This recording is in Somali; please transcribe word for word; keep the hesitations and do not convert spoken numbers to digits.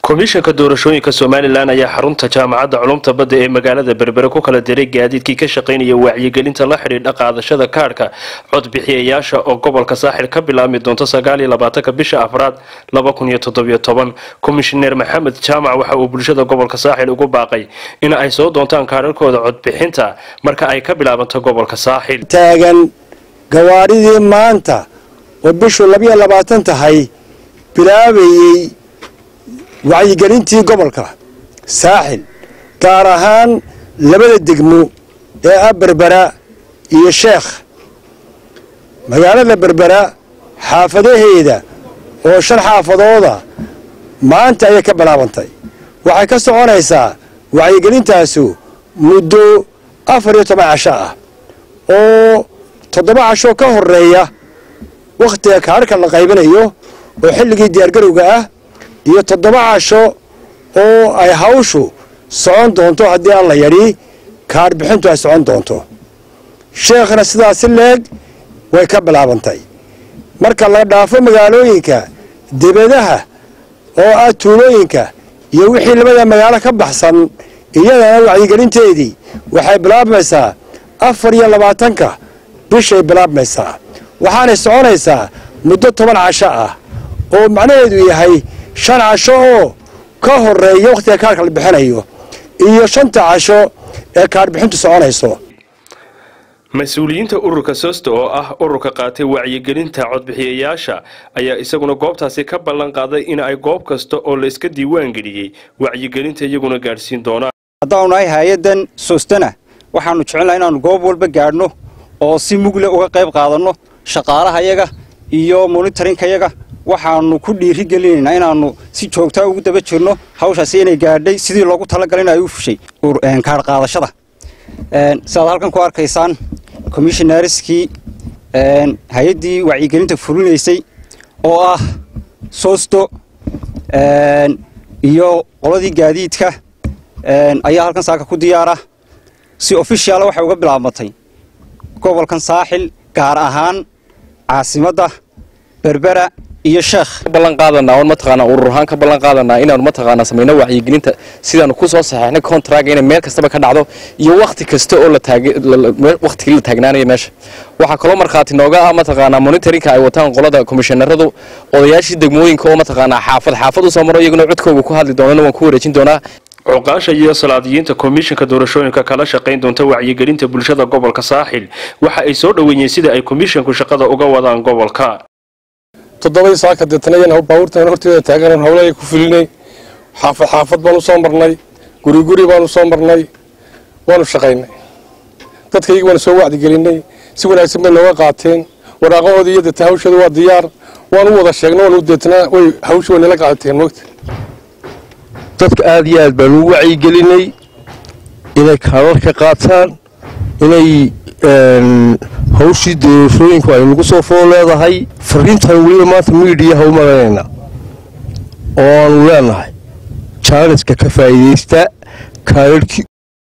komishanka doorashooyinka Somaliland ayaa xarunta jaamacadda culumta badda ee magaalada Berbera ku kala diray gaadiidkii ka shaqeynaya wacyigelinta la xiriirta qaadashada kaarka codbixiyayaasha oo gobolka Saaxil ka bilaabmi doonto sagaal iyo labaatanka bisha Afraad laba kun iyo toddoba iyo toban. Komishineer Maxamed Jaamac waxa uu bulshada gobolka Saaxil ugu baaqay in ay soo doontaan kaararkooda codbixinta marka ay ka bilaabanto gobolka Saaxil. taagan gawaaridii maanta oo bishu laba iyo labaatan tahay bilaabayay wacyigelintii gobolka Saaxil gaar ahaan labada degmo ee Berbera iyo Sheekh magaalada Berbera xaafadaheeda oo shan xaafadooda maanta ay ka bilaabantay waxay ka soconaysaa wacyigelintaasu muddo afar iyo toban casho ah oo toddoba casho ka horeeya waqtiga kaarka la qaybinayo oo xilligii diyaar garowga ah iyo toddoba casho oo ay hawshu socon doonto haddii aan la yari kaar bixintu ay socon doonto. Sheekhna sidaas leeg way ka bilaabantay marka la dhaafo magaalooyinka dibadaha oo ah tuulooyinka iyo wixii labada magaalo ka baxsan iyadana wacyigelinteedii waxay bilaabmaysaa afar iyo labaatanka bishay bilaabmaysaa waxaana soconaysaa muddo toban casho ah oo macnaheedu yahay shan casho oo ka horeeya waqtiga kaarka la bixinayo iyo shanta casho ee kaar bixintu soconayso. Mas'uuliyiinta ururka Soosto oo ah ururka qaatay wacyigelinta codbixiyayaasha ayaa isaguna goobtaasi ka ballan qaaday in ay goob kasta oo la iska diiwaan geliyay wacyigelinta iyaguna gaarsiin doonaan. Haddaan ay hay'adan Soostana waxaanu jecelnahay inaanu goob walba gaarno oo si mugle uga qayb qaadano shaqaalaha iyaga iyo monitorinka iyaga waxaanu ku dhiiri gelinaynaa inaanu si joogto ah ugu daba jirno hawshaasi inay gaadhay sidii loogu talagalay in ay u fushay een kaar qaadashada een sidaad halkan ku arkaysaan commissionerskii een hay'adii wacyigelinta fulinaysay oo ah Soosto een iyo qoladii gaadiidka een ayaa halkan saaka ku diyaara si official waxa uga bilaabmatay gobolkan Saaxil gaar ahaan caasimadda Berbera iyo Sheekh ballan qaadana oo mataqaana urur ahaan ka ballan qaadana inaanu mataqaana sameeyno wacyigelinta sidaan ku soo saxeexnay contract in meel kasta ka dhacdo iyo waqti kasta oo la taagay waqti la taagnaanayo meesha waxa kale markaati nooga ah mataqaana monitorinka ay wataan qolada komishineeradu odayaashii degmooyinka oo mataqaana xaafad xaafad u soo maro iyaguna codkooda ku hadli doonaan waan ku wareejin doonaa. Cuqaasha iyo salaadiyiinta komishanka doorashooyinka kala shaqeyn doonta wacyigelinta bulshada gobolka Saaxil waxa ay soo dhaweeyeen sida ay komishanku shaqada uga wadaan gobolka. toddoba saaka dadtanayna baawurtan horteeda taagan hawlaha ku filinay xaafad xaafad baan u soo marnay guri guri baan u soo marnay waan u shaqeynay dadkayga waan soo wacdi gelinay si wanaagsan bay nooga qaateen waraaqahoodii iyo dadta hawshadu waa diyaar waan u wada sheegnay waan u deetnaa way hawshu nala qaateen waqti dadka aad iyo aad baan u wacyi gelinay inay kaararka qaataan inay hawshii doorashooyinku ay nagu soo fool leedahay fariintan weliba maanta miidiyaha u maranayna oo aanu leenahay jaaniska ka faa'iidaysta kaararkii